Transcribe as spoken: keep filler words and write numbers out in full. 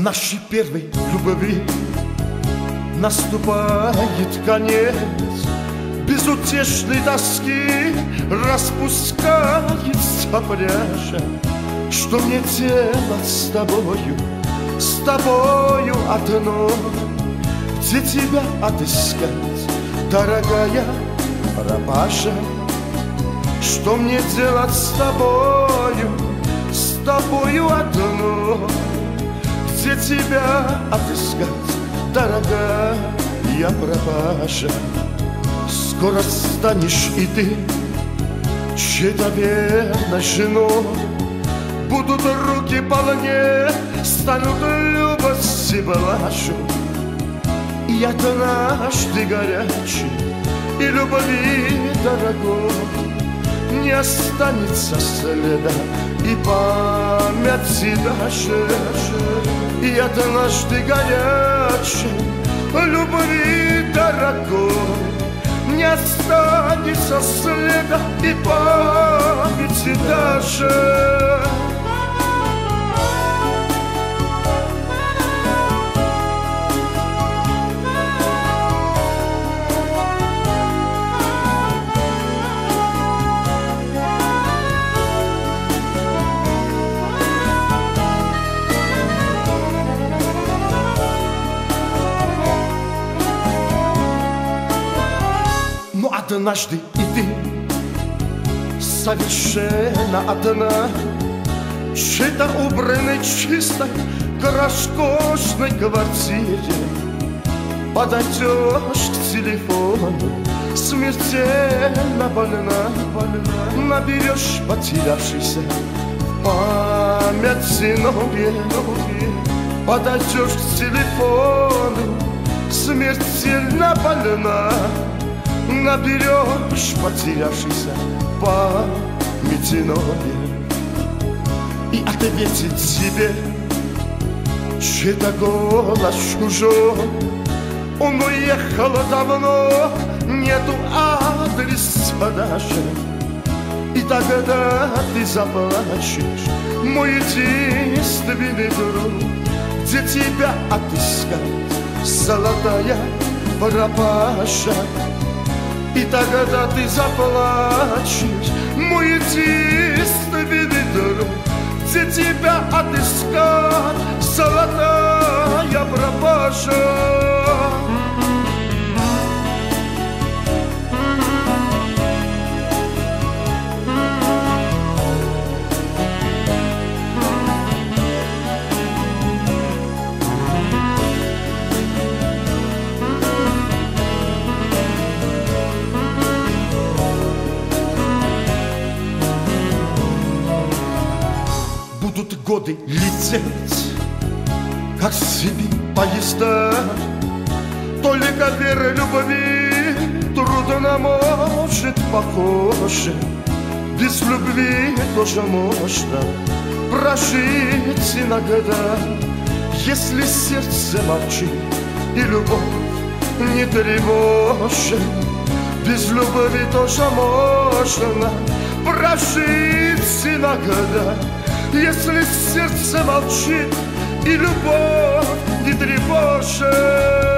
Нашей первой любви наступает конец, безутешной тоски распускается пряжа. Что мне делать с тобою, с тобою одно? Где тебя отыскать, дорогая пропажа? Что мне делать с тобою, с тобою одно? Где тебя отыскать, дорогая пропажа? Скоро станешь и ты чьей-то верной женой. Будут руки полне, станут любости блажью. И однажды горячий и любви дорогой не останется следа и памяти даже. И однажды горячей любви дорогой не останется следа и памяти даже. Однажды и ты совершенно одна, чьей-то убранной, чистой, роскошной квартире подойдешь к телефону, смертельно больна, больна, наберешь потерявшийся в памяти номер, подойдешь к телефону, смертельно больна, наберешь потерявшийся памяти номер и ответит тебе чей-то голос чужой. Он уехал давно, нету адреса даже. И тогда ты заплачешь, мой единственный друг. Где тебя отыскать, золотая пропажа? И тогда ты заплачешь, мой единственный друг. Где тебя отыскать, золотая пропажа? Будут годы лететь, как цепи поезда. Только веры любви трудно может похоже. Без любви тоже можно прожить иногда. Если сердце молчит и любовь не тревожит, без любви тоже можно прожить иногда. Если сердце молчит и любовь не тревожит.